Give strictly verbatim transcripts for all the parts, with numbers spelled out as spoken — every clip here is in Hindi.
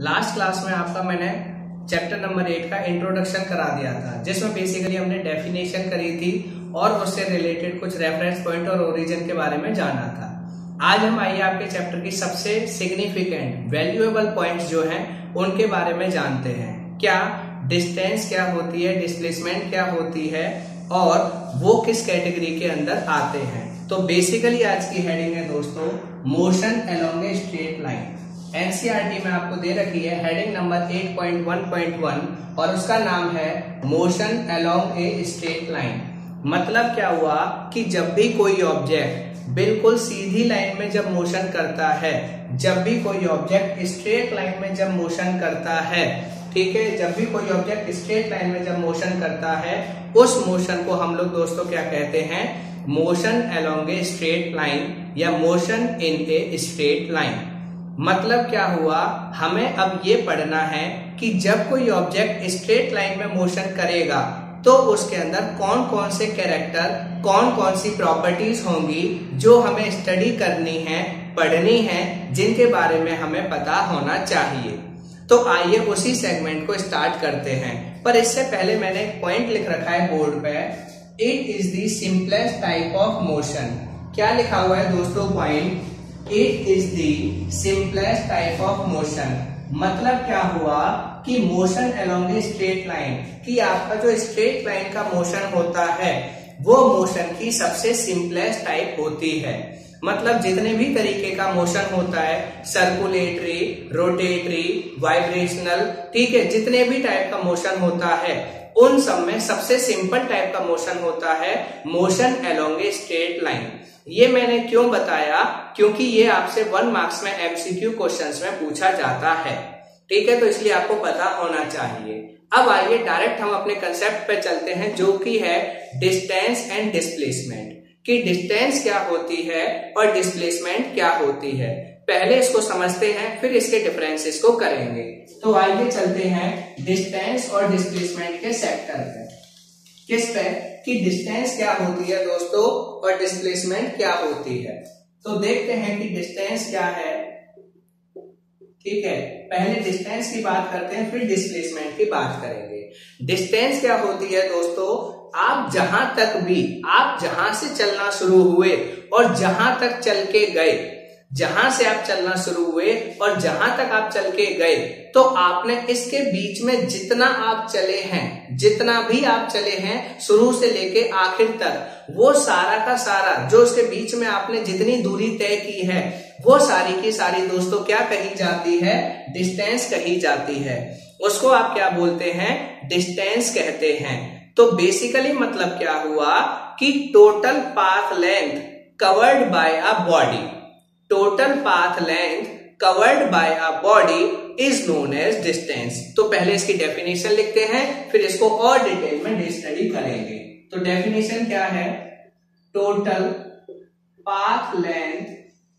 लास्ट क्लास में आपका मैंने चैप्टर नंबर एट का इंट्रोडक्शन करा दिया था, जिसमें बेसिकली हमने डेफिनेशन करी थी और उससे रिलेटेड कुछ रेफरेंस पॉइंट और ओरिजिन के बारे में जाना था। आज हम आइए आपके चैप्टर की सबसे सिग्निफिकेंट वैल्यूएबल पॉइंट्स जो हैं उनके बारे में जानते हैं। क्या डिस्टेंस क्या होती है, डिस्प्लेसमेंट क्या होती है और वो किस कैटेगरी के अंदर आते हैं। तो बेसिकली आज की हेडिंग है दोस्तों motion along a straight line. NCERT में आपको दे रखी है heading number eight point one point one और उसका नाम है motion along a straight line. मतलब क्या हुआ कि जब भी कोई ऑब्जेक्ट बिल्कुल सीधी लाइन में जब मोशन करता है, जब भी कोई ऑब्जेक्ट स्ट्रेट लाइन में जब मोशन करता है, ठीक है, जब भी कोई ऑब्जेक्ट स्ट्रेट लाइन में जब मोशन करता है, उस मोशन को हम लोग दोस्तों क्या कहते हैं, motion along a straight line या motion in a straight line. मतलब क्या हुआ, हमें अब ये पढ़ना है कि जब कोई ऑब्जेक्ट स्ट्रेट लाइन में मोशन करेगा तो उसके अंदर कौन कौन से कैरेक्टर, कौन कौन सी प्रॉपर्टीज होंगी जो हमें स्टडी करनी है, पढ़नी है, जिनके बारे में हमें पता होना चाहिए। तो आइए उसी सेगमेंट को स्टार्ट करते हैं। पर इससे पहले मैंने एक पॉइंट लिख रखा है बोर्ड पे, it is the simplest type of motion. क्या लिखा हुआ है दोस्तों point, it is the simplest type of motion. मतलब क्या हुआ कि motion along a straight line, कि आपका जो स्ट्रेट लाइन का मोशन होता है वो मोशन की सबसे सिंपलेस्ट टाइप होती है। मतलब जितने भी तरीके का मोशन होता है, सर्कुलेटरी, रोटेटरी, वाइब्रेशनल, ठीक है, जितने भी टाइप का मोशन होता है उन सब में सबसे सिंपल टाइप का मोशन होता है motion along a straight line. ये मैंने क्यों बताया, क्योंकि ये आपसे वन मार्क्स में एमसीक्यू क्वेश्चंस में पूछा जाता है, ठीक है, तो इसलिए आपको पता होना चाहिए। अब आइए डायरेक्ट हम अपने कंसेप्ट पे चलते हैं जो कि है डिस्टेंस एंड डिस्प्लेसमेंट, कि डिस्टेंस क्या होती है और डिस्प्लेसमेंट क्या होती है। पहले इसको समझते हैं फिर इसके डिफरेंसेस को करेंगे। तो आइए चलते हैं डिस्टेंस और डिस्प्लेसमेंट के सेक्टर पे। किस पे, कि डिस्टेंस क्या होती है दोस्तों और डिस्प्लेसमेंट क्या होती है। तो देखते हैं कि डिस्टेंस क्या है, ठीक है, पहले डिस्टेंस की बात करते हैं फिर डिस्प्लेसमेंट की बात करेंगे। डिस्टेंस क्या होती है दोस्तों, आप जहां तक भी, आप जहां से चलना शुरू हुए और जहां तक चल के गए, जहां से आप चलना शुरू हुए और जहां तक आप चल के गए, तो आपने इसके बीच में जितना आप चले हैं, जितना भी आप चले हैं शुरू से लेके आखिर तक, वो सारा का सारा जो उसके बीच में आपने जितनी दूरी तय की है वो सारी की सारी दोस्तों क्या कही जाती है, डिस्टेंस कही जाती है। उसको आप क्या बोलते हैं, डिस्टेंस कहते हैं। तो बेसिकली मतलब क्या हुआ कि total path length covered by a body, total path length covered by a body is known as distance. तो पहले इसकी डेफिनेशन लिखते हैं फिर इसको और डिटेल में स्टडी करेंगे। तो डेफिनेशन क्या है, total path length,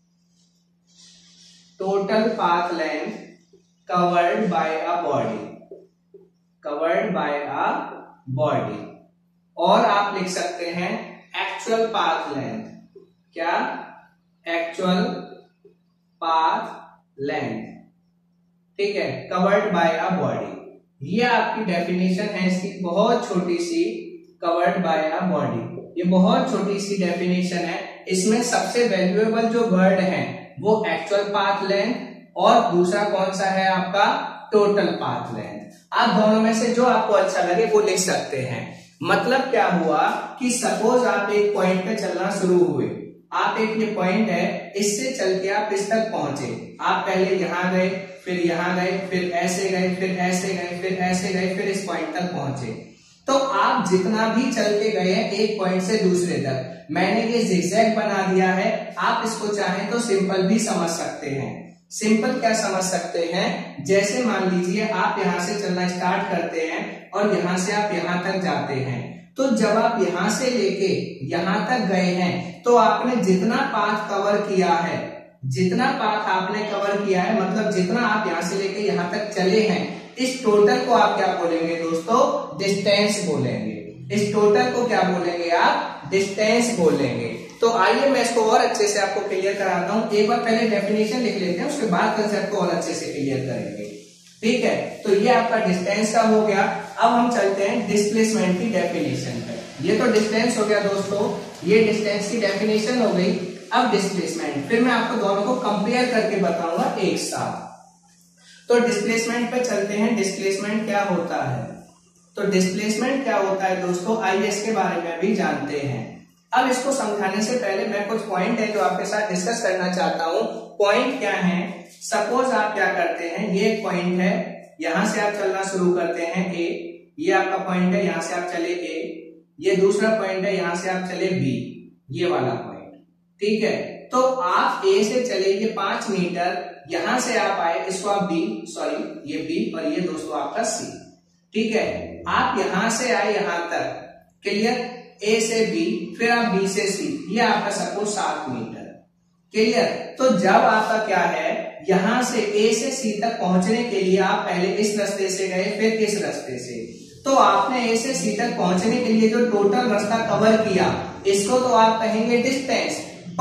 total path length covered by a body, covered by a body. और आप लिख सकते हैं एक्चुअल पाथ लेंथ, क्या, एक्चुअल पाथ लेंथ, ठीक है, कवर्ड बाय अ बॉडी। ये आपकी डेफिनेशन है इसकी, बहुत छोटी सी, कवर्ड बाय अ बॉडी। ये बहुत छोटी सी डेफिनेशन है। इसमें सबसे वैल्यूएबल जो वर्ड है वो एक्चुअल पाथ लेंथ और दूसरा कौन सा है आपका, टोटल पाथ लेंथ। आप दोनों में से जो आपको अच्छा लगे वो लिख सकते हैं। मतलब क्या हुआ कि सपोज आप एक पॉइंट पे चलना शुरू हुए, आप एक ये पॉइंट है, इससे चल के आप इस तक पहुंचे। आप पहले यहां गए, फिर यहां गए, फिर ऐसे गए, फिर ऐसे गए, फिर ऐसे गए, फिर इस पॉइंट तक पहुंचे। तो आप जितना भी चल के गए हैं एक पॉइंट से दूसरे तक, मैंने ये जिगजैग बना दिया है, आप इसको चाहें तो सिंपल भी समझ सकते हैं। सिंपल क्या समझ सकते हैं, जैसे मान लीजिए आप यहां से चलना स्टार्ट करते हैं और यहां से आप यहां तक जाते हैं, तो जब आप यहां से लेके यहां तक गए हैं तो आपने जितना पाथ कवर किया है, जितना पाथ आपने कवर किया है, मतलब जितना आप यहां से लेके यहां तक चले हैं, इस टोटल को आप क्या बोलेंगे दोस्तों, डिस्टेंस बोलेंगे। इस टोटल को क्या बोलेंगे आप, डिस्टेंस बोलेंगे। तो आइए मैं इसको और अच्छे से आपको क्लियर कराता हूं। एक बार पहले डेफिनेशन लिख लेते हैं, उसके बाद कंसेप्ट को और अच्छे से क्लियर करेंगे। ठीक है, तो ये आपका डिस्टेंस का हो गया। अब हम चलते हैं डिस्प्लेसमेंट की डेफिनेशन पे। ये तो डिस्टेंस हो गया दोस्तों, ये डिस्टेंस की डेफिनेशन हो गई। अब डिस्प्लेसमेंट, फिर मैं आपको दोनों को कंपेयर करके बताऊंगा एक साथ। तो डिस्प्लेसमेंट पे चलते हैं। डिस्प्लेसमेंट क्या होता है? तो डिस्प्लेसमेंट क्या होता है दोस्तों, आइए इसके बारे में भी जानते हैं। अब इसको समझाने से पहले मैं कुछ पॉइंट है जो आपके साथ डिस्कस करना चाहता हूं। पॉइंट क्या है? सपोज आप क्या करते हैं, ये एक पॉइंट है, यहां से आप चलना शुरू करते हैं ए, ये आपका पॉइंट है, यहां से आप चले ए, ये दूसरा पॉइंट है, यहां से आप चले बी, ये वाला पॉइंट, ठीक है। तो आप ए से चले ये पांच मीटर, यहां से आप आए, इसको आप बी, सॉरी ये बी और ये दोस्तों आपका सी, ठीक है। आप यहां से आए यहां तक, क्लियर, ए से बी, फिर आप बी से सी, ये आपका सपोज सात मीटर, क्लियर। तो जब आपका क्या है, यहां से ए से सी तक पहुंचने के लिए आप पहले इस रास्ते से गए, फिर इस रास्ते से, तो आपने ए से सी तक पहुंचने के लिए जो टोटल रास्ता कवर किया, इसको तो आप कहेंगे डिस्टेंस।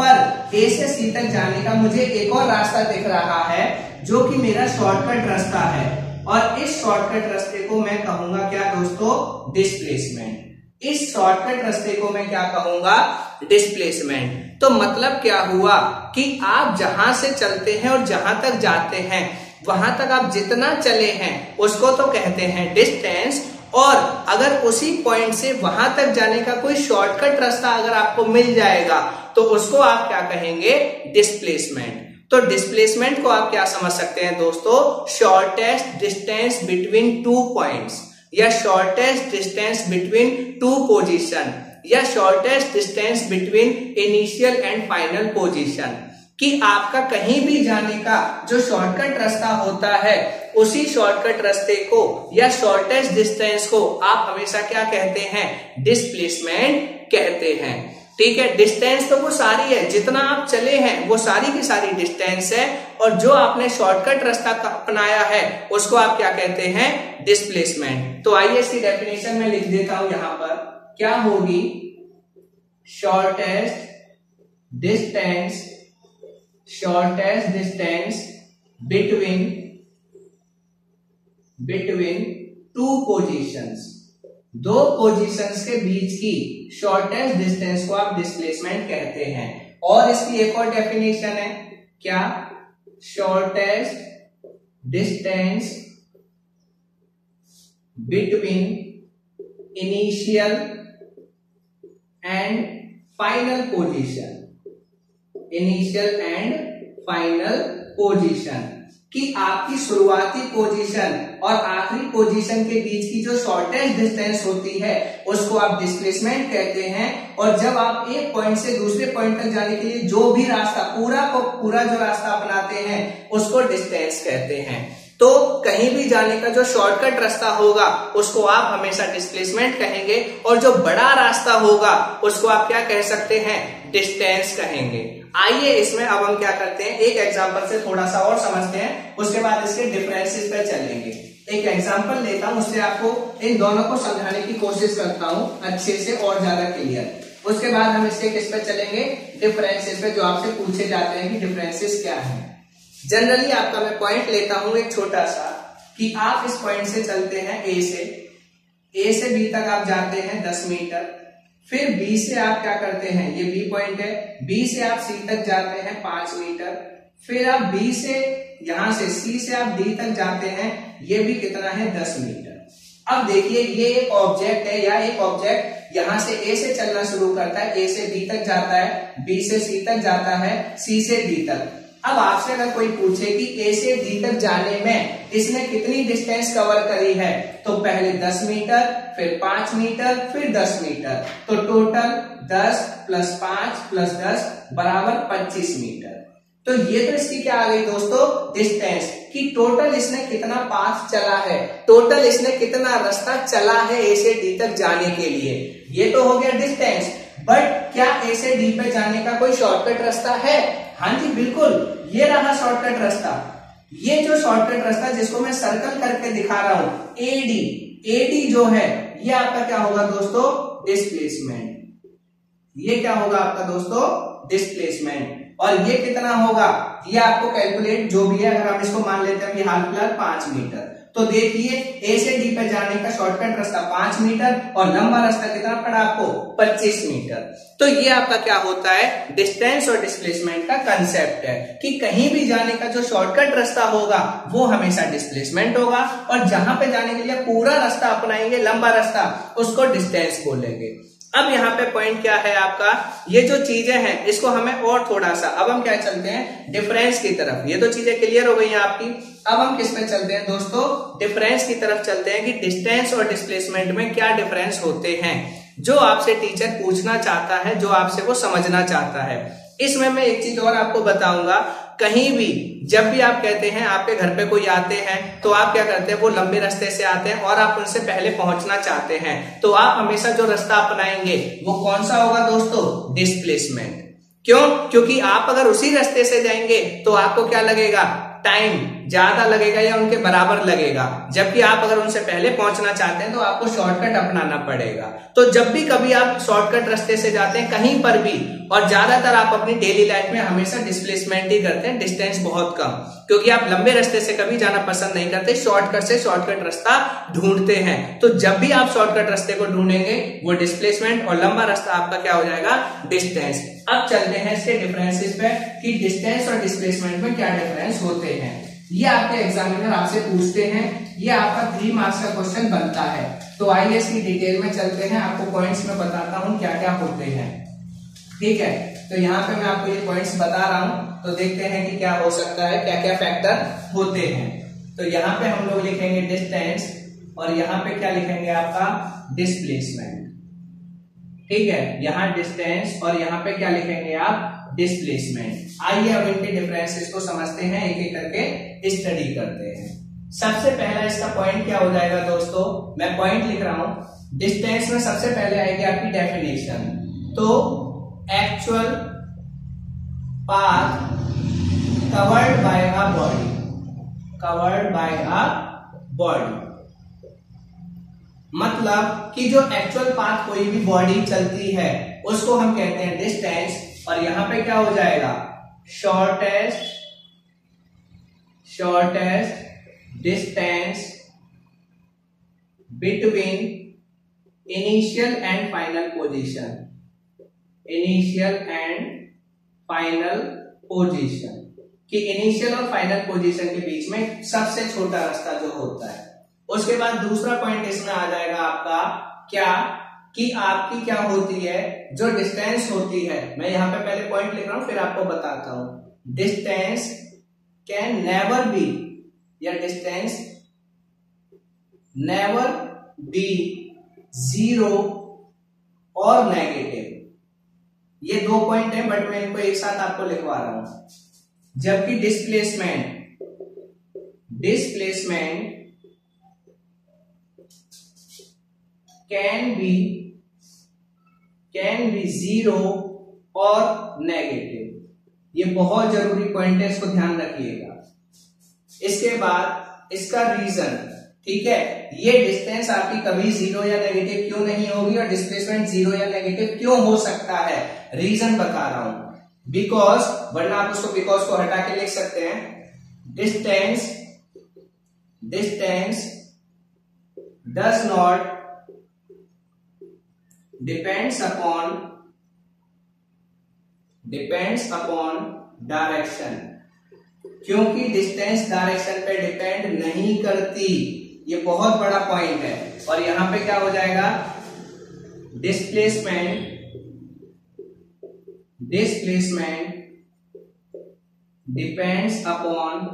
पर ए से सी तक जाने का मुझे एक और रास्ता दिख रहा है जो कि मेरा शॉर्टकट रास्ता है, और इस शॉर्टकट रास्ते को मैं कहूंगा क्या दोस्तों, डिस्प्लेसमेंट। इस शॉर्टकट रास्ते को मैं क्या कहूंगा, डिस्प्लेसमेंट। तो मतलब क्या हुआ कि आप जहां से चलते हैं और जहां तक जाते हैं, वहां तक आप जितना चले हैं उसको तो कहते हैं डिस्टेंस, और अगर उसी पॉइंट से वहां तक जाने का कोई शॉर्टकट रास्ता अगर आपको मिल जाएगा तो उसको आप क्या कहेंगे, डिस्प्लेसमेंट। तो डिस्प्लेसमेंट को आप क्या समझ सकते हैं दोस्तों, shortest distance between two points, या shortest distance between two position, या shortest distance between initial and final position. कि आपका कहीं भी जाने का जो शॉर्टकट रास्ता होता है, उसी शॉर्टकट रास्ते को या शॉर्टेस्ट डिस्टेंस को आप हमेशा क्या कहते हैं, डिस्प्लेसमेंट कहते हैं, ठीक है। डिस्टेंस तो वो सारी है, जितना आप चले हैं वो सारी की सारी डिस्टेंस है, और जो आपने शॉर्टकट रास्ता अपनाया है उसको आप क्या कहते हैं, डिस्प्लेसमेंट। तो आइए इसकी डेफिनेशन में लिख देता हूं, यहां पर क्या होगी, shortest distance, shortest distance between between two positions, दो पोजीशंस के बीच की शॉर्टेस्ट डिस्टेंस को आप डिस्प्लेसमेंट कहते हैं। और इसकी एक और डेफिनेशन है, क्या, shortest distance between initial and final position, initial and final position, कि आपकी शुरुआती पोजीशन और आखिरी पोजीशन के बीच की जो शॉर्टेस्ट डिस्टेंस होती है उसको आप डिस्प्लेसमेंट कहते हैं। और जब आप एक पॉइंट से दूसरे पॉइंट तक जाने के लिए जो भी रास्ता, पूरा को पूरा जो रास्ता अपनाते हैं उसको डिस्टेंस कहते हैं। तो कहीं भी जाने का जो शॉर्टकट रास्ता होगा उसको आप हमेशा डिस्प्लेसमेंट कहेंगे, और जो बड़ा रास्ता होगा उसको आप क्या कह सकते हैं, डिस्टेंस कहेंगे। आइए इसमें अब हम क्या करते हैं, एक एग्जांपल से थोड़ा सा और समझते हैं, उसके बाद इसके डिफरेंसेस पे चलेंगे। एक एग्जांपल लेता हूं, उससे आपको इन दोनों को समझाने की कोशिश करता हूं अच्छे से और ज्यादा क्लियर। उसके बाद हम इसके किस पे चलेंगे, डिफरेंसेस पे, जो आपसे पूछे जाते हैं कि डिफरेंसेस क्या है। जनरली आपका मैं पॉइंट लेता हूं एक छोटा सा, कि आप इस पॉइंट से चलते हैं ए से, ए से बी तक आप जाते हैं दस मीटर, फिर बी से आप क्या करते हैं, ये बी पॉइंट है, बी से आप सी तक जाते हैं पांच मीटर, फिर आप बी से यहां से सी से आप डी तक जाते हैं, ये भी कितना है, दस मीटर। अब देखिए ये एक ऑब्जेक्ट है, या एक ऑब्जेक्ट यहां से ए से चलना शुरू करता है, ए से बी तक जाता है, बी से सी तक जाता है, सी से डी तक। अब आपसे अगर कोई पूछे कि ए से डी तक जाने में इसने कितनी डिस्टेंस कवर करी है, तो पहले दस मीटर, फिर पांच मीटर, फिर दस मीटर, तो टोटल दस प्लस पांच प्लस दस बराबर पच्चीस मीटर। तो ये तो इसकी क्या आ गई दोस्तों, डिस्टेंस, कि टोटल इसने कितना पाथ चला है, टोटल इसने कितना रास्ता चला है ए से डी तक जाने के लिए। ये तो हो गया डिस्टेंस। बट क्या ए से डी पे जाने का कोई शॉर्टकट रास्ता है? हाँ जी बिल्कुल, ये रहा शॉर्टकट रास्ता। ये जो शॉर्टकट रास्ता जिसको मैं सर्कल करके दिखा रहा हूं, एडी, एडी जो है ये आपका क्या होगा दोस्तों, डिस्प्लेसमेंट। ये क्या होगा आपका दोस्तों, डिस्प्लेसमेंट। और ये कितना होगा, ये आपको कैलकुलेट जो भी है, अगर हम इसको मान लेते हैं कि हाल फिलहाल पांच मीटर, तो देखिए ए से डी पे जाने का शॉर्टकट रास्ता पांच मीटर और लंबा रास्ता कितना पड़ा आपको पच्चीस मीटर। तो ये आपका क्या होता है डिस्टेंस और डिस्प्लेसमेंट का कंसेप्ट है कि कहीं भी जाने का जो शॉर्टकट रास्ता होगा वो हमेशा डिस्प्लेसमेंट होगा और जहां पे जाने के लिए पूरा रास्ता अपनाएंगे लंबा रास्ता उसको डिस्टेंस बोलेंगे। अब यहाँ पे पॉइंट क्या है आपका, ये जो चीजें हैं इसको हमें और थोड़ा सा, अब हम क्या चलते हैं डिफरेंस की तरफ। ये तो चीजें क्लियर हो गई हैं आपकी, अब हम किस पे चलते हैं दोस्तों डिफरेंस की तरफ चलते हैं कि डिस्टेंस और डिस्प्लेसमेंट में क्या डिफरेंस होते हैं, जो आपसे टीचर पूछना चाहता है, जो आपसे वो समझना चाहता है। इसमें मैं एक चीज और आपको बताऊंगा, कहीं भी जब भी आप कहते हैं आपके घर पे कोई आते हैं तो आप क्या करते हैं वो लंबे रास्ते से आते हैं और आप उनसे पहले पहुंचना चाहते हैं, तो आप हमेशा जो रास्ता अपनाएंगे वो कौन सा होगा दोस्तों डिस्प्लेसमेंट। क्यों? क्योंकि आप अगर उसी रास्ते से जाएंगे तो आपको क्या लगेगा टाइम ज्यादा लगेगा या उनके बराबर लगेगा, जबकि आप अगर उनसे पहले पहुंचना चाहते हैं तो आपको शॉर्टकट अपनाना पड़ेगा। तो जब भी कभी आप शॉर्टकट रास्ते से जाते हैं कहीं पर भी, और ज्यादातर आप अपनी डेली लाइफ में हमेशा डिस्प्लेसमेंट ही करते हैं, डिस्टेंस बहुत कम, क्योंकि आप लंबे रास्ते से कभी जाना पसंद नहीं करते, शॉर्टकट से शॉर्टकट रास्ता ढूंढते हैं। तो जब भी आप शॉर्टकट रास्ते को ढूंढेंगे वो डिस्प्लेसमेंट और लंबा रास्ता आपका क्या हो जाएगा डिस्टेंस। अब चलते हैं इसके डिफरेंसेस पे कि डिस्टेंस और डिस्प्लेसमेंट में क्या डिफरेंस होते हैं। ये आपके एग्जामिनर आपसे पूछते हैं, ये आपका थ्री मार्क्स का क्वेश्चन बनता है। तो आइए इसकी डिटेल में चलते हैं, आपको पॉइंट्स में बताता हूं क्या क्या होते हैं। ठीक है, तो यहाँ पे मैं आपको ये पॉइंट्स बता रहा हूं, तो देखते हैं कि क्या हो सकता है, क्या क्या फैक्टर होते हैं। तो यहाँ पे हम लोग लिखेंगे डिस्टेंस और यहाँ पे क्या लिखेंगे आपका डिस्प्लेसमेंट। ठीक है, यहाँ डिस्टेंस और यहाँ पे क्या लिखेंगे आप डिस्प्लेसमेंट। आइए अब इनके डिफरेंसेस को समझते हैं, एक एक करके स्टडी करते हैं। सबसे पहला इसका पॉइंट क्या हो जाएगा दोस्तों, मैं पॉइंट लिख रहा हूं। डिस्टेंस में सबसे पहले आएगी आपकी डेफिनेशन, तो actual path covered by a body, covered by a body मतलब कि जो एक्चुअल पाथ कोई भी बॉडी चलती है उसको हम कहते हैं डिस्टेंस, और यहां पे क्या हो जाएगा shortest, shortest distance between initial and final position, initial and final position, कि इनिशियल और फाइनल पोजीशन के बीच में सबसे छोटा रास्ता जो होता है। उसके बाद दूसरा पॉइंट इसमें आ जाएगा आपका क्या, कि आपकी क्या होती है जो डिस्टेंस होती है। मैं यहां पे पहले पॉइंट लिख रहा हूं फिर आपको बताता हूं। डिस्टेंस कैन नेवर बी, या डिस्टेंस नेवर बी जीरो और नेगेटिव। ये दो पॉइंट है बट मैं इनको एक साथ आपको लिखवा रहा हूं। जबकि displacement, displacement can be, can be zero और नेगेटिव। ये बहुत जरूरी पॉइंट है, इसको ध्यान रखिएगा। इसके बाद इसका रीजन, ठीक है, ये डिस्टेंस आपकी कभी जीरो या नेगेटिव क्यों नहीं होगी और डिस्प्लेसमेंट जीरो या नेगेटिव क्यों हो सकता है, रीजन बता रहा हूं। बिकॉज, वरना आप उसको बिकॉज को हटा के लिख सकते हैं। Distance, distance does not depends upon, depends upon direction, क्योंकि डिस्टेंस डायरेक्शन पे डिपेंड नहीं करती। ये बहुत बड़ा पॉइंट है। और यहां पे क्या हो जाएगा displacement, displacement depends upon,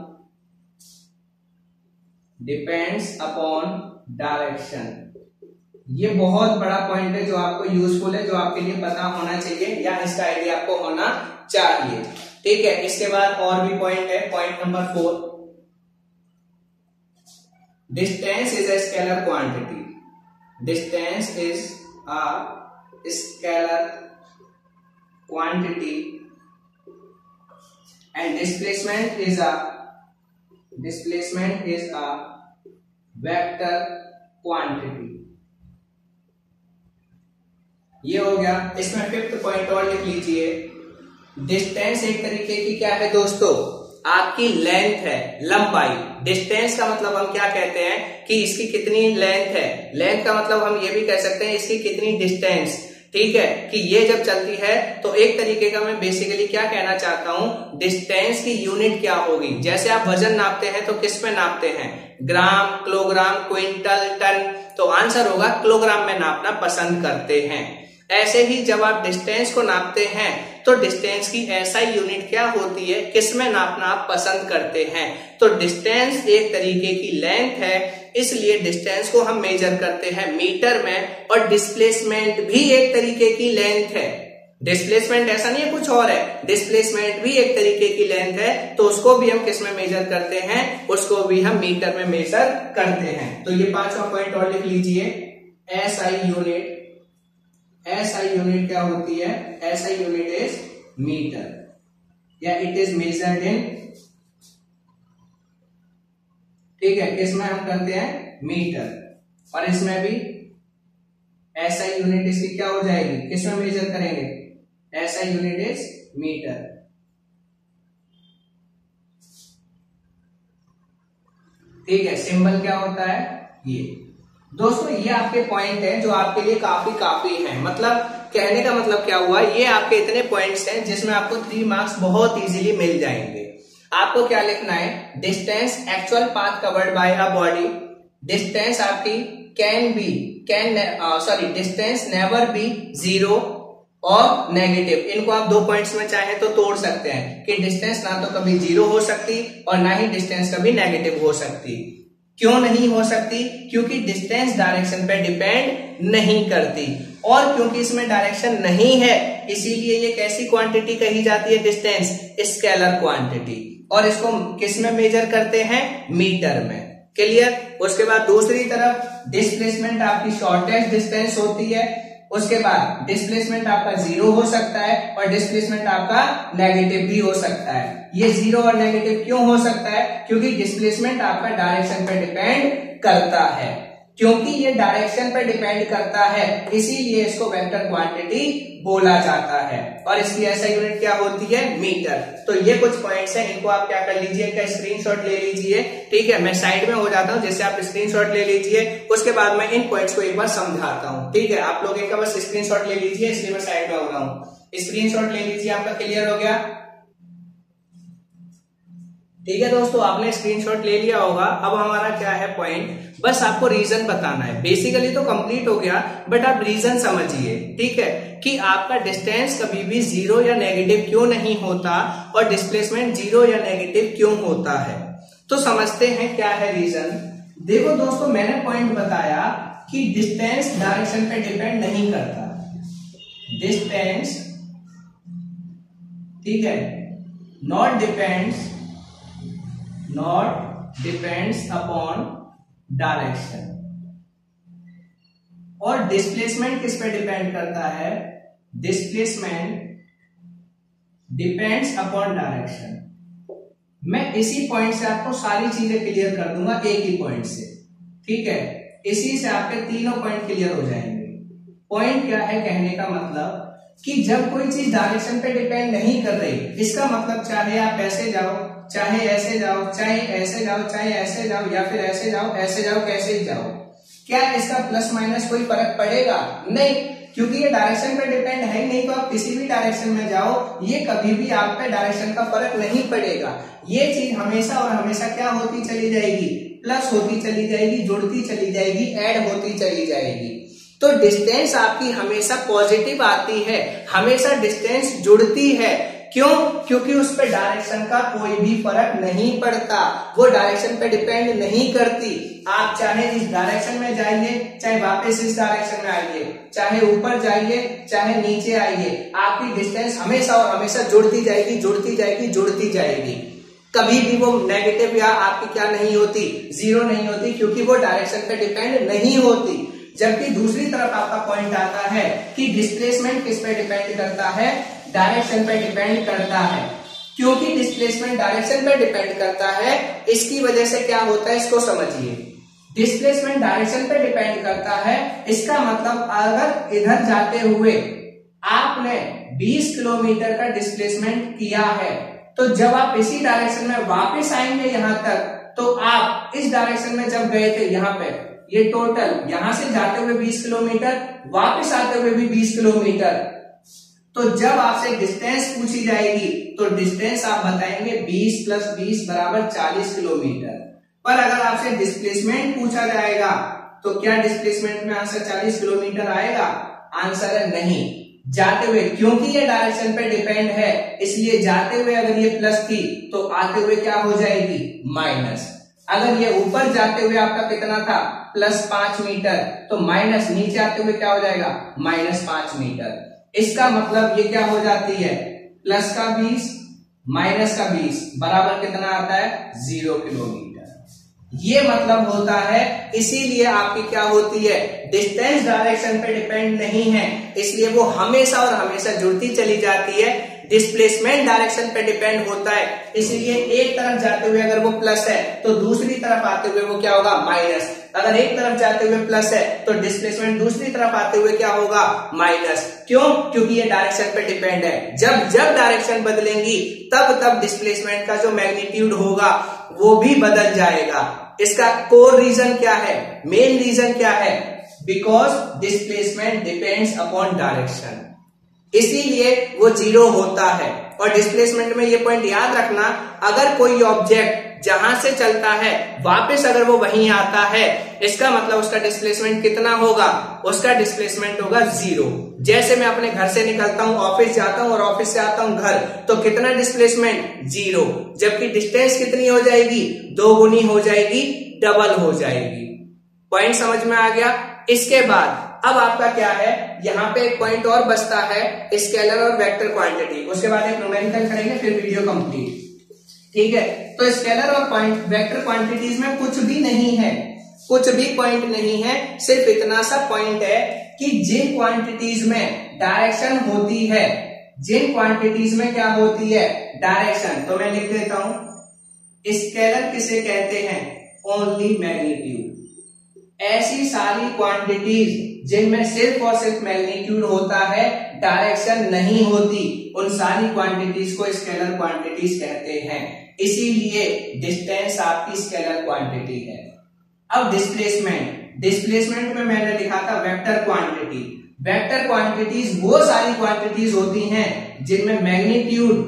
depends upon direction. ये बहुत बड़ा पॉइंट है जो आपको यूजफुल है, जो आपके लिए पता होना चाहिए या इसका आइडिया आपको होना चाहिए। ठीक है, इसके बाद और भी पॉइंट है, point number four, distance is a scalar quantity, distance is a scalar quantity and displacement is a, displacement is a vector quantity. ये हो गया। इसमें फिफ्थ पॉइंट और लिख लीजिए, डिस्टेंस एक तरीके की क्या है दोस्तों, आपकी लेंथ है, लंबाई। डिस्टेंस का मतलब हम क्या कहते हैं कि इसकी कितनी लेंथ है। लेंथ का मतलब हम ये भी कह सकते हैं इसकी कितनी डिस्टेंस, ठीक है, कि ये जब चलती है तो एक तरीके का मैं बेसिकली क्या कहना चाहता हूं, डिस्टेंस की यूनिट क्या होगी। जैसे आप वजन नापते हैं तो किस में नापते हैं, ग्राम, किलोग्राम, क्विंटल, टन, तो आंसर होगा किलोग्राम में नापना पसंद करते हैं। ऐसे ही जब आप डिस्टेंस को नापते हैं तो डिस्टेंस की ऐसा यूनिट क्या होती है, किस में नापना आप पसंद करते हैं। तो डिस्टेंस एक तरीके की लेंथ है, इसलिए डिस्टेंस को हम मेजर करते हैं मीटर में। और डिस्प्लेसमेंट भी एक तरीके की लेंथ है। डिस्प्लेसमेंट ऐसा नहीं है कुछ और है, डिस्प्लेसमेंट भी एक तरीके की लेंथ है, तो उसको भी हम किस में मेजर करते हैं, उसको भी हम मीटर में मेजर करते हैं। तो ये पांचवा पॉइंट और लिख लीजिए, S I unit. S I unit क्या होती है, S I unit is metre या इट इज मेजर्ड इन, ठीक है, किसमें हम करते हैं, मीटर। और इसमें भी एस आई यूनिट इसकी क्या हो जाएगी, किसमें मेजर करेंगे, S I unit is metre. ठीक है, सिंबल क्या होता है ये। दोस्तों ये आपके पॉइंट हैं जो आपके लिए काफी काफी हैं। मतलब कहने का मतलब क्या हुआ, ये आपके इतने पॉइंट्स हैं जिसमें आपको थ्री मार्क्स बहुत इजीली मिल जाएंगे। आपको क्या लिखना है, distance actual path covered by a body. Distance आपकी can be can sorry distance never be zero और नेगेटिव। इनको आप दो पॉइंट्स में चाहे तो तोड़ सकते हैं कि डिस्टेंस ना तो कभी जीरो हो सकती और ना ही डिस्टेंस कभी नेगेटिव हो सकती। क्यों नहीं हो सकती, क्योंकि डिस्टेंस डायरेक्शन पे डिपेंड नहीं करती, और क्योंकि इसमें डायरेक्शन नहीं है इसीलिए ये कैसी क्वांटिटी कही जाती है, डिस्टेंस स्केलर क्वांटिटी। और इसको किस में मेजर करते हैं, मीटर में। क्लियर। उसके बाद दूसरी तरफ डिस्प्लेसमेंट आपकी शॉर्टेस्ट डिस्टेंस होती है। उसके बाद डिस्प्लेसमेंट आपका जीरो हो सकता है और डिस्प्लेसमेंट आपका नेगेटिव भी हो सकता है। ये जीरो और नेगेटिव क्यों हो सकता है, क्योंकि डिस्प्लेसमेंट आपका डायरेक्शन पर डिपेंड करता है। क्योंकि ये डायरेक्शन पर डिपेंड करता है इसीलिए इसको वेक्टर क्वांटिटी बोला जाता है। और इसकी ऐसा यूनिट क्या होती है, मीटर। तो ये कुछ पॉइंट्स हैं, इनको आप क्या कर लीजिए, क्या स्क्रीनशॉट ले लीजिए। ठीक है, मैं साइड में हो जाता हूं जिससे आप स्क्रीनशॉट ले लीजिए। उसके बाद मैं इन पॉइंट्स को एक बार समझाता हूं। ठीक है, आप लोग एक बस स्क्रीनशॉट ले लीजिए, इसलिए मैं साइड में हो रहा हूं। स्क्रीनशॉट ले लीजिए, आपका क्लियर हो गया। ठीक है दोस्तों, आपने स्क्रीनशॉट ले लिया होगा। अब हमारा क्या है पॉइंट, बस आपको रीजन बताना है। बेसिकली तो कंप्लीट हो गया, बट आप रीजन समझिए। ठीक है, कि आपका डिस्टेंस कभी भी जीरो या नेगेटिव क्यों नहीं होता और डिस्प्लेसमेंट जीरो या नेगेटिव क्यों होता है। तो समझते हैं क्या है रीजन। देखो दोस्तों, मैंने पॉइंट बताया कि डिस्टेंस डायरेक्शन पे डिपेंड नहीं करता। डिस्टेंस, ठीक है, not depends not depends upon direction. और डिस्प्लेसमेंट किस पे डिपेंड करता है, डिस्प्लेसमेंट डिपेंड्स अपॉन डायरेक्शन। मैं इसी पॉइंट से आपको सारी चीजें क्लियर कर दूंगा, एक ही पॉइंट से। ठीक है, इसी से आपके तीनों पॉइंट क्लियर हो जाएंगे। पॉइंट क्या है, कहने का मतलब कि जब कोई चीज डायरेक्शन पे डिपेंड नहीं कर रही, इसका मतलब चाहे आप ऐसे जाओ, चाहे ऐसे जाओ, चाहे ऐसे जाओ, चाहे ऐसे जाओ, या फिर ऐसे जाओ, ऐसे जाओ, कैसे ही जाओ, क्या इसका प्लस माइनस कोई फर्क पड़ेगा? नहीं, क्योंकि ये डायरेक्शन पे डिपेंड है नहीं। तो आप किसी भी डायरेक्शन में जाओ, ये कभी भी आप पे डायरेक्शन का फर्क नहीं पड़ेगा। ये चीज हमेशा और हमेशा क्या होती चली जाएगी, प्लस होती चली जाएगी, जुड़ती चली जाएगी, ऐड होती चली जाएगी। तो डिस्टेंस आपकी हमेशा पॉजिटिव आती है, हमेशा डिस्टेंस जुड़ती है। क्यों? क्योंकि उस पर डायरेक्शन का कोई भी फर्क नहीं पड़ता, वो डायरेक्शन पे डिपेंड नहीं करती। आप चाहे इस डायरेक्शन में जाइए, चाहे वापस इस डायरेक्शन में आइए, चाहे ऊपर जाइए, चाहे नीचे आइए, आपकी डिस्टेंस हमेशा और हमेशा जुड़ती जाएगी, जुड़ती जाएगी, जुड़ती जाएगी। कभी भी वो नेगेटिव या आपकी क्या नहीं होती, जीरो नहीं होती, क्योंकि वो डायरेक्शन पे डिपेंड नहीं होती। जबकि दूसरी तरफ आपका पॉइंट आता है कि डिस्प्लेसमेंट किस पे डिपेंड करता है, डायरेक्शन पे डिपेंड करता है। क्योंकि डिस्प्लेसमेंट डायरेक्शन पे डिपेंड करता है, इसकी वजह से क्या होता है, इसको समझिए। डिस्प्लेसमेंट डायरेक्शन पे डिपेंड करता है, इसका मतलब अगर इधर जाते हुए आपने बीस किलोमीटर का डिस्प्लेसमेंट किया है, तो जब आप इसी डायरेक्शन में वापस आएंगे यहां तक, तो आप इस डायरेक्शन में जब गए थे यहाँ पे, ये टोटल यहां से जाते हुए बीस किलोमीटर, वापस आते हुए भी बीस किलोमीटर, तो जब आपसे डिस्टेंस पूछी जाएगी तो डिस्टेंस आप बताएंगे बीस प्लस बीस बराबर चालीस किलोमीटर। पर अगर आपसे डिस्प्लेसमेंट पूछा जाएगा तो क्या डिस्प्लेसमेंट में आंसर चालीस किलोमीटर आएगा? आंसर है नहीं। जाते हुए, क्योंकि ये डायरेक्शन पे डिपेंड है, इसलिए जाते हुए अगर ये प्लस थी तो आते हुए क्या हो जाएगी? माइनस। अगर ये ऊपर जाते हुए आपका कितना था? प्लस पांच मीटर, तो माइनस नीचे आते हुए क्या हो जाएगा? माइनस पांच मीटर। इसका मतलब ये क्या हो जाती है? प्लस का बीस माइनस का बीस बराबर कितना आता है? Zero kilometre. ये मतलब होता है, इसीलिए आपकी क्या होती है? डिस्टेंस डायरेक्शन पे डिपेंड नहीं है, इसलिए वो हमेशा और हमेशा जुड़ती चली जाती है। डिस्प्लेसमेंट डायरेक्शन पे डिपेंड होता है, इसीलिए एक तरफ जाते हुए अगर वो प्लस है तो दूसरी तरफ आते हुए वो क्या होगा? माइनस। अगर एक तरफ जाते हुए प्लस है तो डिस्प्लेसमेंट दूसरी तरफ आते हुए क्या होगा? माइनस। क्यों? क्योंकि ये डायरेक्शन पे डिपेंड है। जब जब डायरेक्शन बदलेंगी तब तब डिस्प्लेसमेंट का जो मैग्नीट्यूड होगा वो भी बदल जाएगा। इसका कोर रीजन क्या है? मेन रीजन क्या है? Because displacement depends upon direction, इसीलिए वो जीरो होता है। और डिस्प्लेसमेंट में ये पॉइंट याद रखना, अगर कोई ऑब्जेक्ट जहां से चलता है वापस अगर वो वहीं आता है, इसका मतलब उसका डिस्प्लेसमेंट कितना होगा? उसका डिस्प्लेसमेंट होगा जीरो। जैसे मैं अपने घर से निकलता हूं, ऑफिस जाता हूं और ऑफिस से आता हूं घर, तो कितना डिस्प्लेसमेंट? जीरो। जबकि डिस्टेंस कितनी हो जाएगी? दो गुनी हो जाएगी, डबल हो जाएगी। पॉइंट समझ में आ गया? इसके बाद अब आपका क्या है, यहाँ पे एक पॉइंट और बचता है, स्केलर और वेक्टर क्वांटिटी। उसके बाद एक न्यूमेरिकल करेंगे, फिर वीडियो कंप्लीट। ठीक है, तो स्केलर और पॉइंट वेक्टर क्वांटिटीज में कुछ भी नहीं है, कुछ भी पॉइंट नहीं है। सिर्फ इतना सा पॉइंट है कि जिन क्वांटिटीज में डायरेक्शन होती है, जिन क्वांटिटीज में क्या होती है? डायरेक्शन। तो मैं लिख देता हूं, स्केलर किसे कहते हैं? Only magnitude. ऐसी सारी क्वांटिटीज जिनमें सिर्फ और सिर्फ मैग्नीट्यूड होता है, डायरेक्शन नहीं होती, उन सारी क्वांटिटीज को स्केलर क्वांटिटीज कहते हैं। इसीलिए डिस्टेंस आपकी स्केलर क्वांटिटी है। अब डिस्प्लेसमेंट, डिस्प्लेसमेंट में मैंने लिखा था वेक्टर क्वांटिटी। वेक्टर क्वांटिटीज वो सारी क्वांटिटीज होती हैं जिनमें मैग्नीट्यूड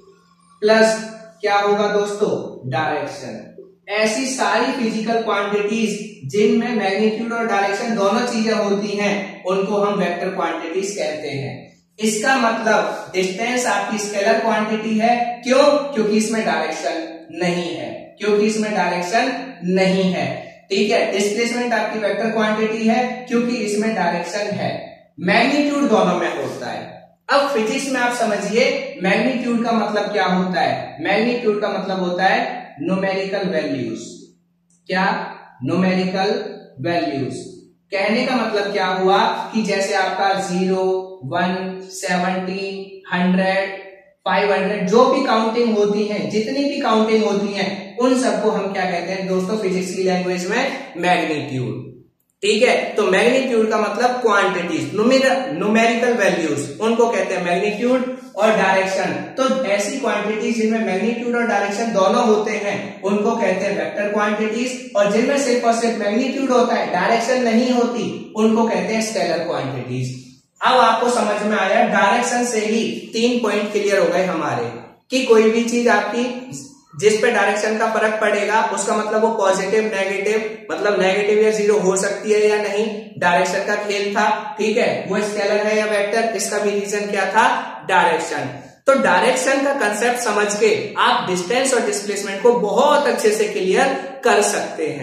प्लस क्या होगा दोस्तों? डायरेक्शन। ऐसी सारी फिजिकल क्वांटिटीज जिनमें मैग्नीट्यूड और डायरेक्शन दोनों चीजें होती हैं, उनको हम वेक्टर क्वांटिटीज कहते हैं। इसका मतलब डिस्टेंस आपकी स्केलर क्वांटिटी है। क्यों? क्योंकि इसमें डायरेक्शन नहीं है, क्योंकि इसमें डायरेक्शन नहीं है। ठीक है, डिस्प्लेसमेंट आपकी वेक्टर क्वांटिटी है क्योंकि इसमें डायरेक्शन है। मैग्नीट्यूड दोनों में होता है। अब फिजिक्स में आप समझिए, मैग्नीट्यूड का मतलब क्या होता है? मैग्नीट्यूड का मतलब होता है न्यूमेरिकल वैल्यूज। क्या? Numerical values. कहने का मतलब क्या हुआ कि जैसे आपका zero, one, seventy, hundred, five hundred, जो भी काउंटिंग होती है, जितनी भी काउंटिंग होती है, उन सबको हम क्या कहते हैं दोस्तों फिजिक्स की लैंग्वेज में? मैग्नीट्यूड। ठीक है, तो मैग्नीट्यूड का मतलब क्वांटिटीज, न्यूमेरिकल वैल्यूज, उनको कहते हैं मैग्नीट्यूड। और डायरेक्शन, तो ऐसी क्वांटिटीज जिनमें मैग्नीट्यूड और डायरेक्शन दोनों होते हैं, उनको कहते हैं वेक्टर क्वांटिटीज। और जिनमें सिर्फ और सिर्फ मैग्नीट्यूड होता है, डायरेक्शन नहीं होती, उनको कहते हैं स्केलर क्वांटिटीज। अब आपको समझ में आया, डायरेक्शन से ही तीन पॉइंट क्लियर हो गए हमारे, कि कोई भी चीज आपकी जिस पे डायरेक्शन का फर्क पड़ेगा, उसका मतलब वो पॉजिटिव, नेगेटिव, मतलब नेगेटिव या जीरो हो सकती है या नहीं, डायरेक्शन का खेल था। ठीक है, वो स्केलर है या वेक्टर, इसका भी रीजन क्या था? डायरेक्शन। तो डायरेक्शन का कंसेप्ट समझ के आप डिस्टेंस और डिस्प्लेसमेंट को बहुत अच्छे से क्लियर कर सकते हैं।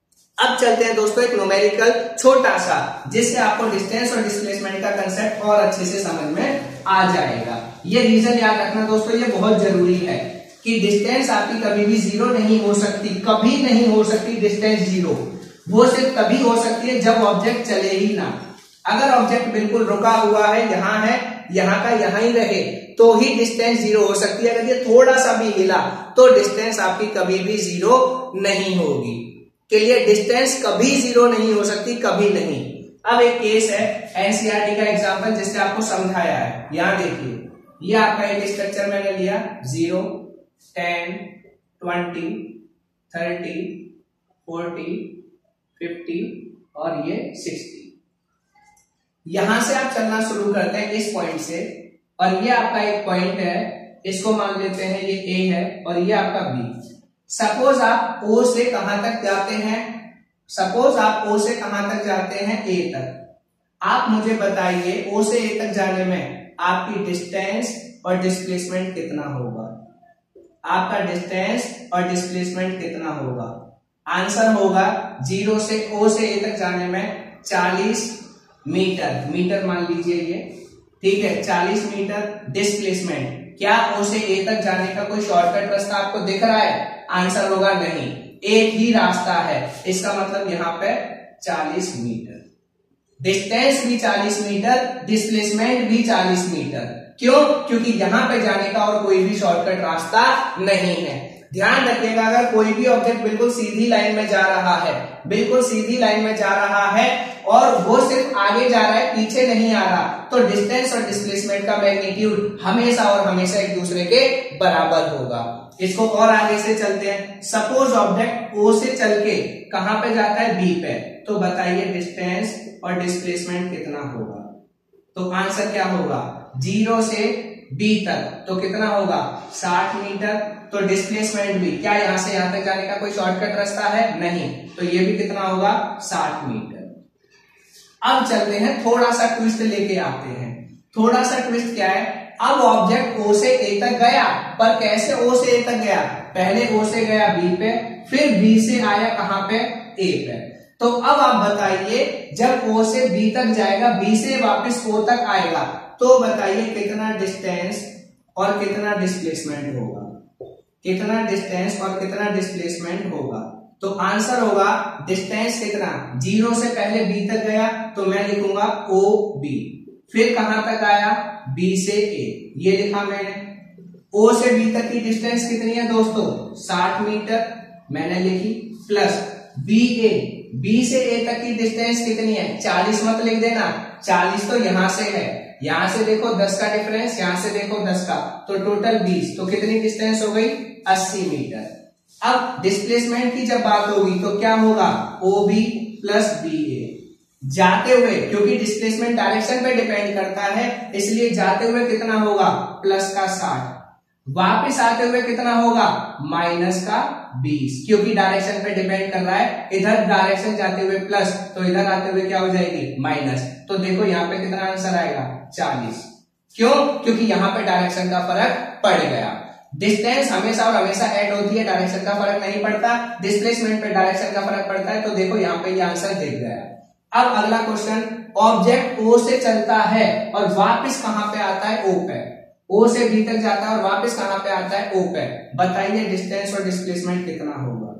अब चलते हैं दोस्तों एक न्यूमेरिकल छोटा सा, जिससे आपको डिस्टेंस और डिस्प्लेसमेंट का कंसेप्ट और अच्छे से समझ में आ जाएगा। ये रीजन याद रखना दोस्तों, ये बहुत जरूरी है कि डिस्टेंस आपकी कभी भी जीरो नहीं हो सकती, कभी नहीं हो सकती डिस्टेंस जीरो। वो सिर्फ तभी हो सकती है जब ऑब्जेक्ट चले ही ना। अगर ऑब्जेक्ट बिल्कुल रुका हुआ है, यहाँ है, यहाँ का यहाँ ही रहे, तो ही डिस्टेंस जीरो हो सकती है। अगर ये थोड़ा सा भी हिला तो डिस्टेंस आपकी कभी भी जीरो नहीं होगी। क्लियर? डिस्टेंस कभी जीरो नहीं हो सकती, कभी नहीं। अब एक केस है एनसीईआरटी का एग्जांपल, जिससे आपको समझाया है। यहाँ देखिए, ये आपका एक स्ट्रक्चर मैंने लिया, zero, ten, twenty, thirty, forty, fifty और ये सिक्सटी। यहां से आप चलना शुरू करते हैं इस पॉइंट से, और ये आपका एक पॉइंट है, इसको मान लेते हैं ये ए है और ये आपका बी। सपोज आप ओ से कहां तक जाते हैं, सपोज आप ओ से कहां तक जाते हैं, ए तक। आप मुझे बताइए ओ से ए तक जाने में आपकी डिस्टेंस और डिस्प्लेसमेंट कितना होगा, आपका डिस्टेंस और डिस्प्लेसमेंट कितना होगा। आंसर होगा जीरो से ओ से ए तक जाने में चालीस मीटर, मीटर मान लीजिए ये, ठीक है, चालीस मीटर डिस्प्लेसमेंट। क्या ओ से ए तक जाने का कोई शॉर्टकट रास्ता आपको दिख रहा है? आंसर होगा नहीं, एक ही रास्ता है। इसका मतलब यहां पे चालीस मीटर, डिस्टेंस भी चालीस मीटर, डिस्प्लेसमेंट भी चालीस मीटर। क्यों? क्योंकि यहां पे जाने का और कोई भी शॉर्टकट रास्ता नहीं है। ध्यान रखिएगा, अगर कोई भी ऑब्जेक्ट बिल्कुल सीधी लाइन में जा रहा है, बिल्कुल सीधी लाइन में जा रहा है और वो सिर्फ आगे जा रहा है, पीछे नहीं आ रहा, तो डिस्टेंस और डिस्प्लेसमेंट का मैग्नीट्यूड हमेशा और हमेशा एक दूसरे के बराबर होगा। इसको और आगे से चलते हैं। सपोज ऑब्जेक्ट ओ से चल के कहां पे जाता है, बी पे, तो बताइए डिस्टेंस और डिस्प्लेसमेंट कितना होगा। तो आंसर क्या होगा, जीरो से बी तक तो कितना होगा, साठ मीटर। तो डिस्प्लेसमेंट भी, क्या यहां से यहां तक जाने का कोई शॉर्टकट रास्ता है? नहीं, तो ये भी कितना होगा, साठ मीटर। अब चलते हैं, थोड़ा सा ट्विस्ट लेके आते हैं। थोड़ा सा ट्विस्ट क्या है, अब ऑब्जेक्ट ओ से ए तक गया, पर कैसे ओ से ए तक गया, पहले ओ से गया बी पे, फिर बी से आया कहां पे, ए पे। तो अब आप बताइए, जब ओ से बी तक जाएगा, बी से वापस ओ तक आएगा, तो बताइए कितना डिस्टेंस और कितना डिस्प्लेसमेंट होगा, कितना डिस्टेंस और कितना डिस्प्लेसमेंट होगा। तो आंसर होगा डिस्टेंस कितना, जीरो से पहले बी तक गया तो मैं लिखूंगा ओ बी, फिर कहां तक आया, बी से ए, ये लिखा मैंने। ओ से बी तक की डिस्टेंस कितनी है दोस्तों, साठ मीटर, मैंने लिखी, प्लस बी ए, बी से ए तक की डिस्टेंस कितनी है, चालीस मत लिख देना, चालीस तो यहां से है, यहां से देखो दस का डिफरेंस, यहां से देखो दस का, तो टोटल बीस, तो कितनी डिस्टेंस हो गई, अस्सी मीटर। अब डिस्प्लेसमेंट की जब बात होगी तो क्या होगा, O B plus B A. जाते हुए, क्योंकि डिस्प्लेसमेंट डायरेक्शन पे डिपेंड करता है, इसलिए जाते हुए कितना होगा, प्लस का साठ, वापिस आते हुए कितना होगा, माइनस का बीस, क्योंकि डायरेक्शन पे डिपेंड कर रहा है। इधर डायरेक्शन जाते हुए प्लस, तो इधर आते हुए क्या हो जाएगी, माइनस। तो देखो यहाँ पे कितना आंसर आएगा, चालीस। क्यों? क्योंकि यहाँ पे डायरेक्शन का फर्क पड़ गया। डिस्टेंस हमेशा और हमेशा ऐड होती है, डायरेक्शन का फर्क नहीं पड़ता। डिस्प्लेसमेंट पे डायरेक्शन का फर्क पड़ता है, तो देखो यहाँ पे ये आंसर दिख गया। अब अगला क्वेश्चन, ऑब्जेक्ट ओ से चलता है और वापस कहां पे आता है, ओ पे। ओ से बी तक जाता है और वापस कहां पे आता है, ओ पे। बताइए डिस्टेंस और डिस्प्लेसमेंट कितना होगा,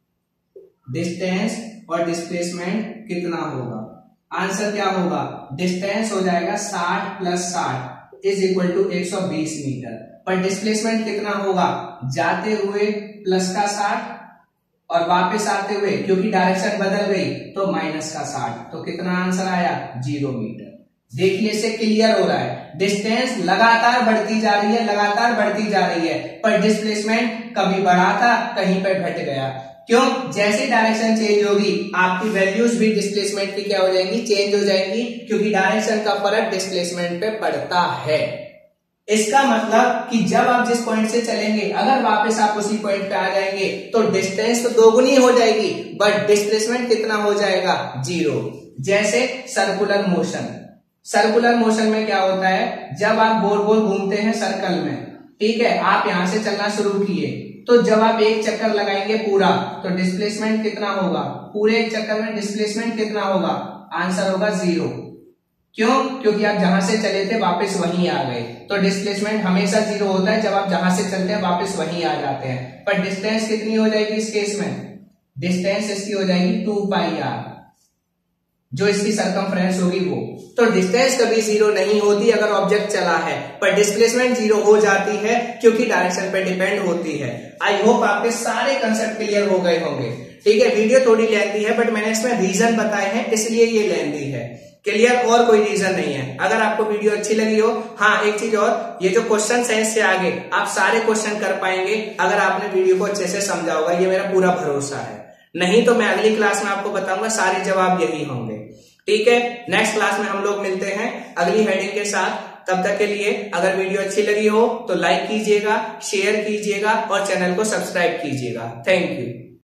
डिस्टेंस और डिस्प्लेसमेंट कितना होगा। आंसर क्या होगा, डिस्टेंस हो जाएगा साठ प्लस साठ इज इक्वल टू एक सौ बीस मीटर, पर डिस्प्लेसमेंट कितना होगा, जाते हुए प्लस का साठ और वापस आते हुए, क्योंकि डायरेक्शन बदल गई, तो माइनस का साठ। तो कितना आंसर आया, जीरो मीटर। देखिए इससे क्लियर हो रहा है, डिस्टेंस लगातार बढ़ती जा रही है, लगातार बढ़ती जा रही है, पर डिस्प्लेसमेंट कभी बढ़ा था, कहीं पर घट गया। क्यों? जैसे डायरेक्शन चेंज होगी, आपकी वैल्यूज भी डिस्प्लेसमेंट की क्या हो जाएंगी, चेंज हो जाएंगी, क्योंकि डायरेक्शन का फर्क डिस्प्लेसमेंट पे पड़ता है। इसका मतलब कि जब आप जिस पॉइंट से चलेंगे, अगर वापस आप उसी पॉइंट पे आ जाएंगे, तो डिस्टेंस तो दोगुनी हो जाएगी, बट डिस्प्लेसमेंट कितना हो जाएगा, जीरो। जैसे सर्कुलर मोशन, सर्कुलर मोशन में क्या होता है, जब आप गोल गोल घूमते हैं सर्कल में, ठीक है, आप यहां से चलना शुरू किए, तो जब आप एक चक्कर लगाएंगे पूरा, तो डिस्प्लेसमेंट कितना होगा, पूरे एक चक्कर में डिस्प्लेसमेंट कितना होगा, आंसर होगा जीरो। क्यों? क्योंकि आप जहां से चले थे वापस वहीं आ गए, तो डिस्प्लेसमेंट हमेशा जीरो होता है जब आप जहां से चलते हैं वापस वहीं आ जाते हैं। पर डिस्टेंस कितनी हो जाएगी इस केस में, डिस्टेंस इसकी हो जाएगी टू पाई आर, जो इसकी सरकमफ्रेंस होगी वो। तो डिस्टेंस कभी जीरो नहीं होती अगर ऑब्जेक्ट चला है, पर डिस्प्लेसमेंट जीरो हो जाती है क्योंकि डायरेक्शन पे डिपेंड होती है। आई होप आपके सारे कंसेप्ट क्लियर हो गए होंगे। ठीक है, वीडियो थोड़ी लेंथी है, बट मैंने इसमें रीजन बताए हैं, इसलिए ये लेंथी है। क्लियर, और कोई रीजन नहीं है। अगर आपको वीडियो अच्छी लगी हो, हाँ एक चीज और, ये जो क्वेश्चन है इससे आगे आप सारे क्वेश्चन कर पाएंगे अगर आपने वीडियो को अच्छे से समझा होगा, ये मेरा पूरा भरोसा है। नहीं तो मैं अगली क्लास में आपको बताऊंगा सारे जवाब यही होंगे। ठीक है, नेक्स्ट क्लास में हम लोग मिलते हैं अगली हेडिंग के साथ। तब तक के लिए अगर वीडियो अच्छी लगी हो तो लाइक कीजिएगा, शेयर कीजिएगा और चैनल को सब्सक्राइब कीजिएगा। Thank you.